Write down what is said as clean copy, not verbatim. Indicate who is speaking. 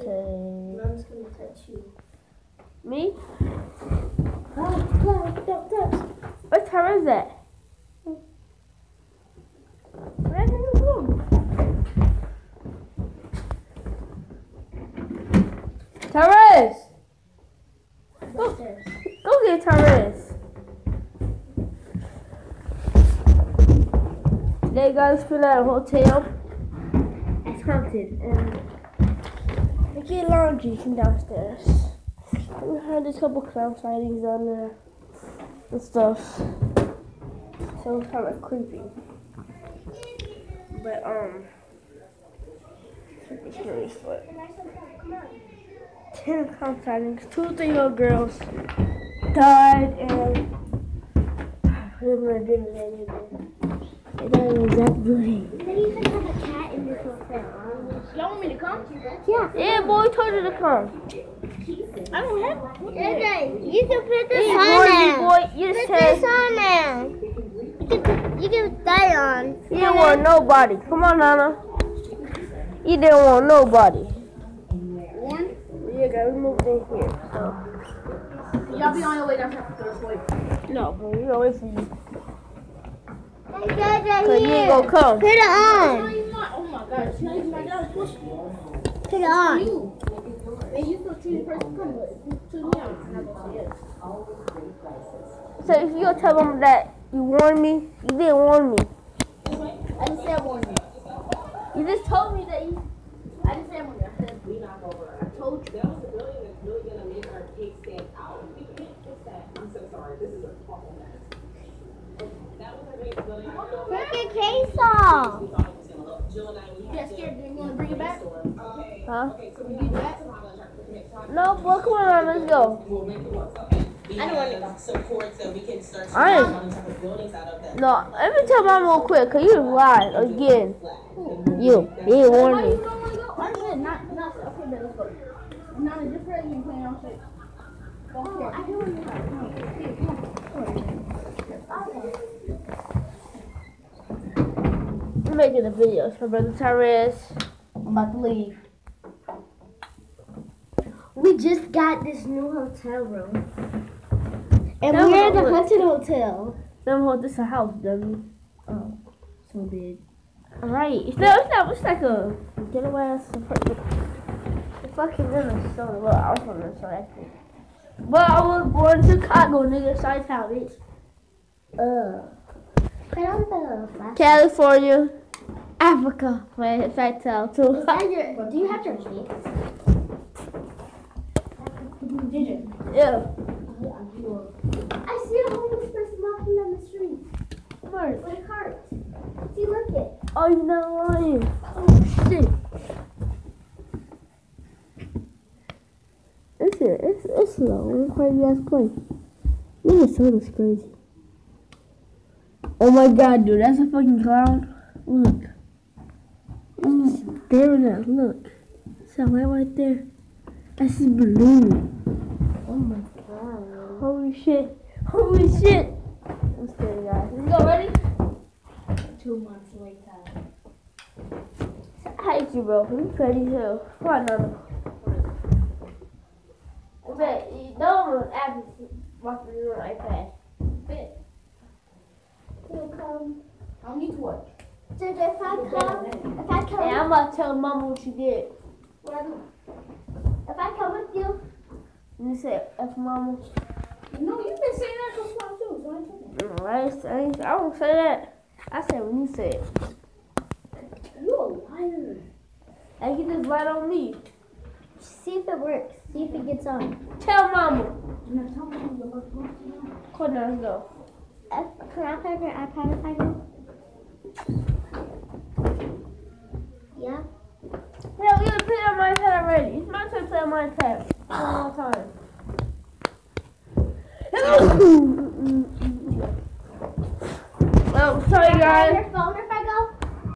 Speaker 1: Mom's gonna touch you.
Speaker 2: Me?
Speaker 1: Oh, God, don't touch.
Speaker 2: What time is that? Where did you go? Tyrese! Go get Tyrese. Today, guys, been at a hotel. It's haunted, and I get laundry from downstairs. We heard there's a couple clown sightings down there and stuff. So it's kind of creepy. But, it's really fun. 10 clown sightings. 2 3-year-old girls died, and I put them in a dinner table. They died in the exact building.
Speaker 1: They even have a cat in this hotel.
Speaker 3: Y'all want me to come?
Speaker 1: Yeah.
Speaker 2: Yeah, boy, I told you to come.
Speaker 3: I don't have one.
Speaker 1: You can put this
Speaker 2: Hey,
Speaker 1: on
Speaker 2: boy,
Speaker 1: now.
Speaker 2: boy, you
Speaker 1: Put
Speaker 2: said
Speaker 1: this on now. You can stay on.
Speaker 2: you didn't want nobody. Come on, Nana. You didn't want nobody.
Speaker 3: One?
Speaker 2: Yeah, guys, we moved in here. So.
Speaker 3: Y'all be on your way down to the sleep.
Speaker 2: No, bro, we gonna wait for you.
Speaker 1: Hey, Dad, right
Speaker 2: Cause you
Speaker 1: here.
Speaker 2: ain't gonna come.
Speaker 1: Put it on.
Speaker 3: Oh my God. She's not even my dad. Push me.
Speaker 1: Put it on.
Speaker 3: You. And you feel too person come with. To me, I'm not gonna say yes.
Speaker 2: So if you gonna tell them that you warned me, you didn't warn me.
Speaker 3: I just said one.
Speaker 2: You just told me that you.
Speaker 3: I just said one. I said we knock over. I told you.
Speaker 4: That was the building that's really gonna make our cake stand out. We can't fix that. I'm so sorry. This is a awful mess. That was our big building.
Speaker 1: Take your case off.
Speaker 4: We thought it was gonna look. Jill and I, we
Speaker 3: You got scared. Didn't want to bring it back?
Speaker 4: Okay.
Speaker 2: Huh?
Speaker 4: Okay, so we do that. So I'm gonna try to make time.
Speaker 2: No, boy, come on, let's go.
Speaker 4: We'll make it work. Okay. We
Speaker 3: I don't want to
Speaker 4: have support so we can start
Speaker 2: I ain't-
Speaker 4: to type of buildings out of that.
Speaker 2: No, let me tell mom real quick, cause you lied again. You didn't warn
Speaker 3: Why
Speaker 2: me.
Speaker 3: you don't want to go? I said not. Okay, then let's go. Not just ready and playing on shit. Go here. I don't want to go. Here, come on.
Speaker 2: I'm making a video. It's my brother Tyrese.
Speaker 3: I'm about to leave.
Speaker 1: We just got this new hotel room. And
Speaker 2: Tell
Speaker 1: we're
Speaker 2: me
Speaker 1: at the
Speaker 2: what-
Speaker 1: haunted hotel.
Speaker 2: Then hold this a house, dummy.
Speaker 1: Oh, so big.
Speaker 2: Alright. It's like a getaway ass apartment. It's fucking Minnesota. Well, I was from Minnesota actually. But I was born in Chicago, nigga. Chi-town, bitch.
Speaker 1: Put on the flash.
Speaker 2: California. Africa. Man, Chi-town too.
Speaker 1: Is that your, do you have your keys?
Speaker 3: Did you?
Speaker 2: Yeah.
Speaker 1: I see a homeless person walking down the street
Speaker 2: Where?
Speaker 1: with a cart. See, look it.
Speaker 2: Oh, you're not lying. Oh, shit. It's slow. Crazy ass place. Minnesota's crazy. Oh my god, dude, that's a fucking clown. Look. There it is, look. It's that light right there. That's his balloon.
Speaker 1: Oh my god.
Speaker 2: Holy shit. Holy shit. Let's get it, guys. Let's go, ready?
Speaker 3: 2 months later.
Speaker 2: I hate you, bro. You petty hell. Come on, Nana. I bet no one ever watching you on iPad.
Speaker 3: Bet.
Speaker 1: He'll come.
Speaker 3: I don't need to watch.
Speaker 1: Dude, if I come,
Speaker 2: Hey, I'm about to tell Mama what you did.
Speaker 1: what I do? If I come with you,
Speaker 2: You said F Mama.
Speaker 3: No, you've been saying that for a while too. So I ain't saying
Speaker 2: I won't say that. I said when you said it.
Speaker 3: that. You a liar.
Speaker 2: Hey, get this light on me.
Speaker 1: see if it works. See if it gets on.
Speaker 2: Tell Mama.
Speaker 3: You're not telling me you're looking.
Speaker 2: Come on, let's go.
Speaker 1: Can I have your iPad if I go? Yeah.
Speaker 2: Hell, you gotta play on my iPad already. It's my turn to play on my iPad. One more time. Well, sorry guys.